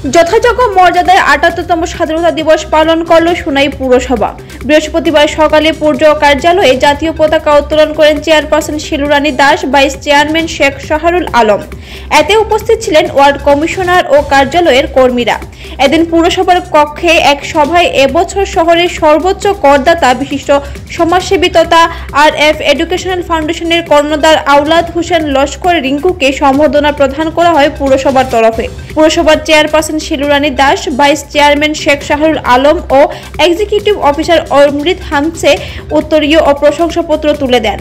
যথাযোগ্য মর্যাদায় ৭৮তম স্বাধীনতা দিবস পালন করল সোনাই পৌরসভা। বৃহস্পতিবার সকালে পৌর কার্যালয়ে জাতীয় পতাকা উত্তোলন করেন chairperson Shilurani Das, vice chairman Sheikh Shahrul Alam. এতে উপস্থিত ছিলেন ওয়ার্ড কমিশনার ও কার্যালয়ের কর্মীরা। এদিন পৌরসভার কক্ষে এক সভায় এবছর শহরের সর্বোচ্চ করদাতা বিশিষ্ট সমাজসেবী তথা RF এডুকেশনাল ফাউন্ডেশনের কর্ণধার আওলাদ হোসেন লস্কর রিঙ্কুকে সম্বর্ধনা প্রদান করা হয় পৌরসভার তরফে। পৌরসভার chairperson Shilurani Das, vice chairman Sheikh Shahrul Alam ও এক্সিকিউটিভ অফিসার অমৃত হামসে উত্তরীয় ও প্রশংসাপত্র তুলে দেন।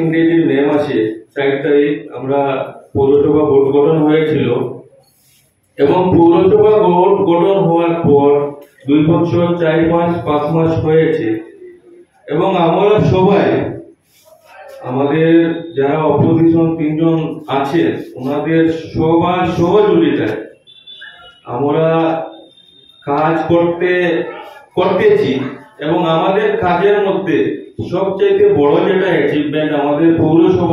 আমরা পৌরসভা ভোট গঠন হয়েছিল এবং পৌরসভা ভোট গঠন হওয়ার পর 2 বছর 4 মাস 5 মাস হয়েছে এবং আমরা সবাই আমাদের যারা অপোজিশন 3 জন আছে ওনাদের সবার সহযোগিতায় আমরা কাজ করতেছি এবং আমাদের কাজের মধ্যে সবচেয়ে বড় যেটা অ্যাচিভমেন্ট আমাদের পৌরসভা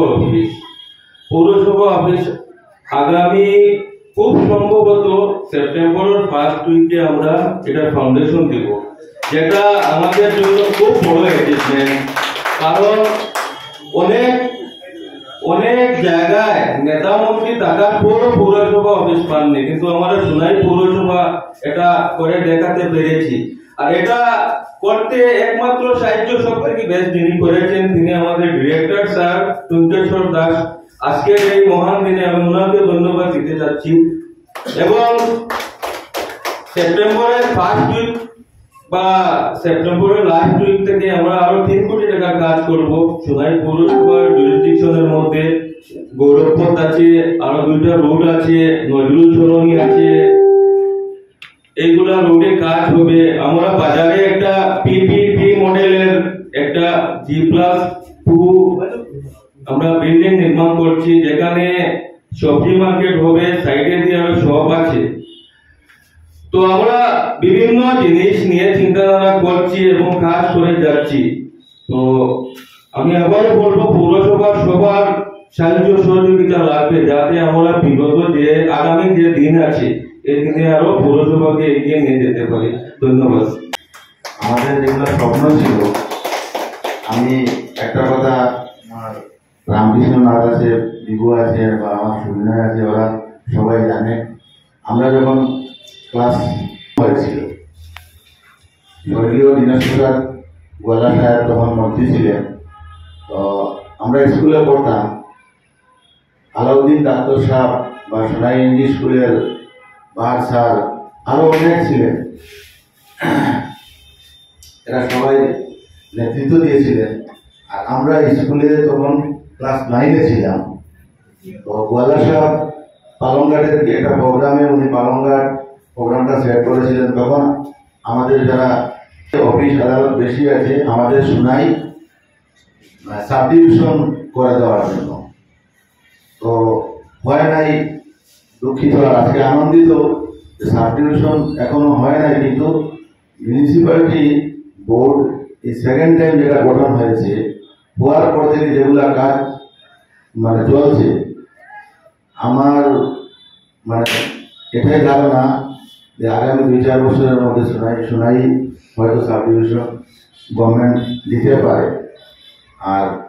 অফিস আগামী খুব সম্ভবত সেপ্টেম্বরের ফার্স্ট উইকে আমরা এটা ফাউন্ডেশন দেব, যেটা আমাদের জন্য খুব বড় অ্যাচিভমেন্ট। কারণ অনেক জায়গায় নেতা মন্ত্রী টাকার পরও পৌরসভা অফিস পাননি, কিন্তু আমরা সোনাই পৌরসভা এটা করে দেখাতে পেরেছি। আর এটা করতে একমাত্র সাহায্য সব থেকে বেস্ট যিনি করেছেন তিনি আমাদের ডিরেক্টর স্যার টুঙ্কেশ্বর দাস। আজকের এই মহান দিনে আমি ওনাকে ধন্যবাদ দিতে চাচ্ছি। এবং সেপ্টেম্বরের ফার্স্ট উইক বা সেপ্টেম্বরের লাস্ট উইক থেকে আমরা আরো 3 কোটি টাকার কাজ করব। সোনাই পৌরসভার জুরিসডিকশনের মধ্যে গৌরবপথ আছে, আরো 2টা রোড আছে, নজরুল সরণি আছে, এইগুলা রোডে কাজ হবে। আমরা বাজারে একটা PPP মডেলের একটা G+2 আমরা বিল্ডিং নির্মাণ করছি, যেখানে সবজি মার্কেট হবে, সাইডে দিয়ে আরো শপ আছে। তো আমরা বিভিন্ন জিনিস নিয়ে চিন্তাধারা করছি এবং কাজ করে যাচ্ছি। তো আমি আবারও বলবো পৌরসভার সবার সাহায্য সহযোগিতা লাগবে, যাতে আমরা বিগত যে আগামী যে দিন আছে এই দিনে আরো পৌরসভাকে এগিয়ে নিয়ে যেতে পারি। ধন্যবাদ। আমাদের যেগুলো স্বপ্ন ছিল, আমি একটা কথা আমার রামকৃষ্ণ নাথ আছে, বিভু আছে বা আমার সুবিনয় আছে, ওরা সবাই জানে। আমরা যখন ক্লাস হয়েছিল স্বর্গীয় দীনেশ প্রসাদ গোয়ালা সাহেব তখন মন্ত্রী ছিলেন, তো আমরা স্কুলে পড়তাম। আলাউদ্দিন ডাক্তার সাহেব বা সোনাই ইংলিশ স্কুলের বাহার স্যার আরো অনেক ছিলেন, এরা সবাই নেতৃত্ব দিয়েছিলেন। আর আমরা স্কুলে তখন ক্লাস 9-এ ছিলাম। তো গোয়ালা সাহেব পালংঘাটের একটা প্রোগ্রামে উনি পালংঘাট প্রোগ্রামটা সেট করেছিলেন। তখন আমাদের যারা অফিস আদালত বেশি আছে আমাদের সোনাই সাব ডিভিশন করে দেওয়ার জন্য, তো হয় নাই, দুঃখিত। আজকে আনন্দিত যে সাব ডিভিশন এখনো হয় নাই, কিন্তু মিউনিসিপ্যালিটি বোর্ড এই সেকেন্ড টাইম যেটা গঠন হয়েছে হওয়ার পর থেকে যেগুলা কাজ চলছে, আমার এটাই ধারণা যে আগামী 2-4 বছরের মধ্যে সোনাই হয়তো সাব ডিভিশন গভর্নমেন্ট দিতে পারে। আর